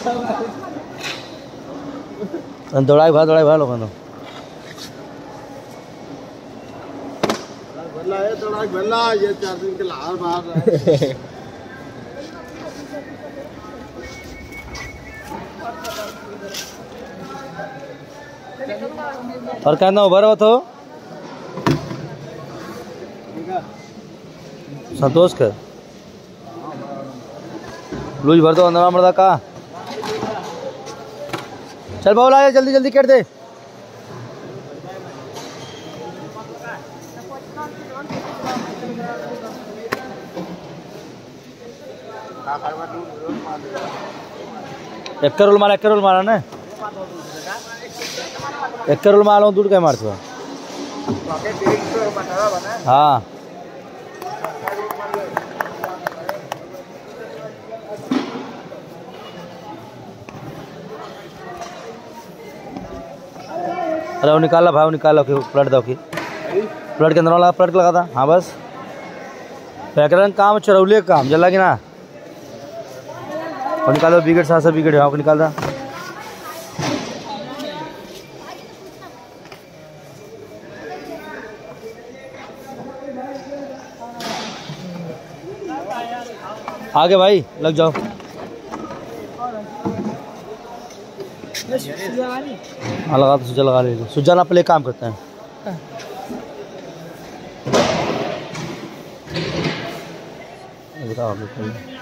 दौड़ाई भाई लोगों ने ये 4 दिन के लार बाहर रहे। और कहना उभर हो तो संतोष कर लूज भर दो अंदर मर्दा का। चल बाबू ला जल्दी जल्दी कर दे। एक रोल मारा ना एक रोल मारो दूर क्या मारते हो। हाँ अरे वो निकाला भाई, वो निकालो कि प्लेट दो कि प्लेट के अंदर वाला प्लेट लगा था। हाँ बस पैकरंग काम चरौले काम जला कि ना वो निकालो। बिगड़ सा बिगड़ हाँ को निकाल रहा। आगे भाई लग जाओ। हाँ लगा तो सुजा लगा ले। सुजा ना पहले काम करते हैं। बताओ